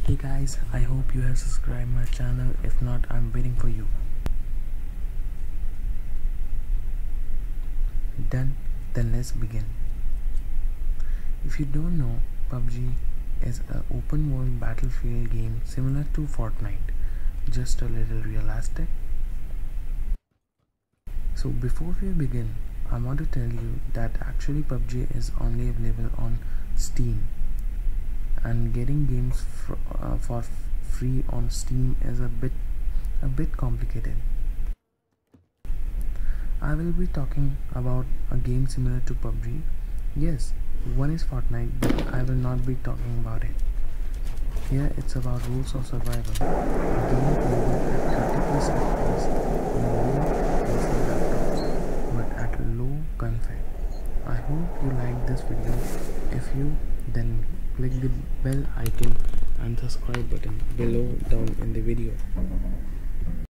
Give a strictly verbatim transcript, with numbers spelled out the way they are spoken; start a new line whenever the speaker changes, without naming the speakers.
Hey guys, I hope you have subscribed my channel. If not, I'm waiting for you. Done? Then let's begin. If you don't know, P U B G is an open world battlefield game similar to Fortnite, just a little realistic. So before we begin, I want to tell you that actually P U B G is only available on Steam, and getting games for, uh, for free on Steam is a bit a bit complicated. I will be talking about a game similar to P U B G. Yes, one is Fortnite, but I will not be talking about it. Here it's about rules of survival, a game playable at thirty F P S on mobile P C laptops, but at low config. I hope you like this video. If you, then click the bell icon and subscribe button below down in the video.